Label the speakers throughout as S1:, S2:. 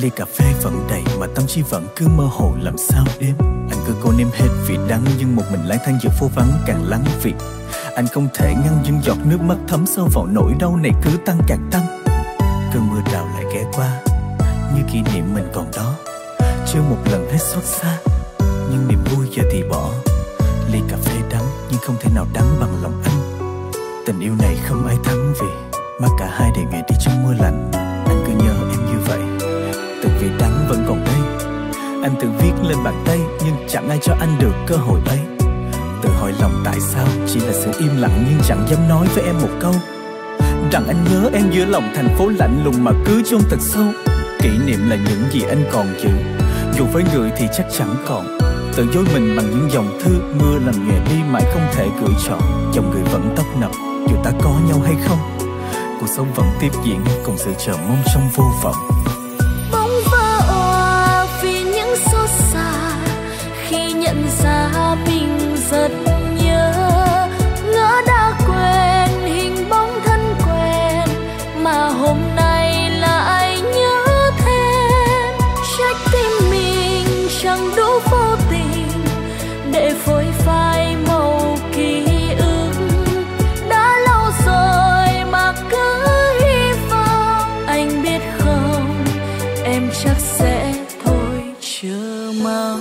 S1: ly cà phê vẫn đầy mà tâm trí vẫn cứ mơ hồ làm sao đêm. Anh cứ cố nếm hết vị đắng nhưng một mình lang thang giữa phố vắng càng lắng vị. Anh không thể ngăn những giọt nước mắt thấm sâu vào nỗi đau này cứ tăng càng tăng. Cơn mưa rào lại ghé qua như kỷ niệm mình còn đó, chưa một lần hết xót xa nhưng niềm vui giờ thì bỏ. Ly cà phê đắng nhưng không thể nào đắng bằng lòng anh. Tình yêu này không ai thắng vì mà cả hai đều ngày đi trong mưa lạnh. Anh cứ nhớ em như vậy, từng vị đắng vẫn còn đây. Anh tự viết lên bàn tay nhưng chẳng ai cho anh được cơ hội ấy. Tự hỏi lòng tại sao chỉ là sự im lặng nhưng chẳng dám nói với em một câu rằng anh nhớ em giữa lòng thành phố lạnh lùng mà cứ chôn thật sâu. Kỷ niệm là những gì anh còn giữ, dù với người thì chắc chẳng còn. Tự dối mình bằng những dòng thư, mưa làm nghề đi mãi không thể gửi trọn. Dòng người vẫn tấp nập dù ta có nhau hay không. Cuộc sống vẫn tiếp diễn cùng sự chờ mong trong vô vọng.
S2: Bóng vỡ òa vì những xót xa khi nhận ra mình rất nhớ. Ngỡ đã quên hình bóng thân quen mà hôm nay lại nhớ thêm. Trách tim mình chẳng đủ vô tình để phôi phai màu ký ức. Đã lâu rồi mà cứ hy vọng anh biết không, em chắc sẽ thôi chờ mong.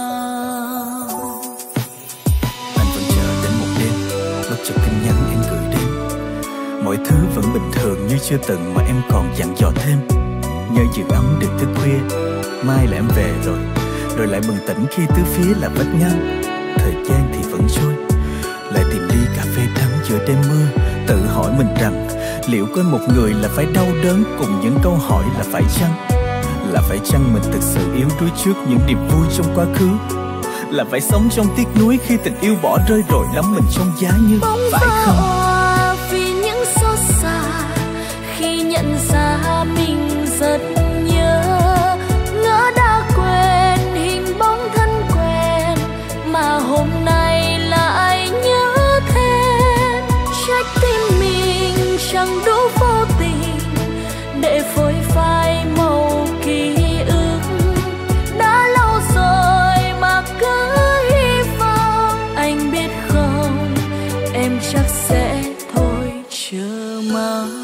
S1: Anh vẫn chờ đến một đêm, bất chợt tin nhắn em gửi đến. Mọi thứ vẫn bình thường như chưa từng mà em còn dặn dò thêm. Nhớ giữ ấm đừng thức khuya, mai là em về rồi. Rồi lại bừng tỉnh khi tứ phía là vách ngăn. Thời gian thì vẫn trôi, lại tìm ly cà phê đắng giữa đêm mưa. Tự hỏi mình rằng liệu quên một người là phải đau đớn cùng những câu hỏi là phải chăng? Là phải chăng mình thực sự yếu đuối trước những niềm vui trong quá khứ? Là phải sống trong tiếc nuối khi tình yêu bỏ rơi rồi đắm mình trong giá như phải không?
S2: Bóng vì những xót xa khi nhận ra mình rất nhớ. Ngỡ đã quên hình bóng thân quen mà hôm nay lại nhớ thêm. Trách tim mình chẳng đủ vô tình để phôi phai màu ký ức. Đã lâu rồi mà cứ hy vọng anh biết không, em chắc sẽ thôi chờ mong.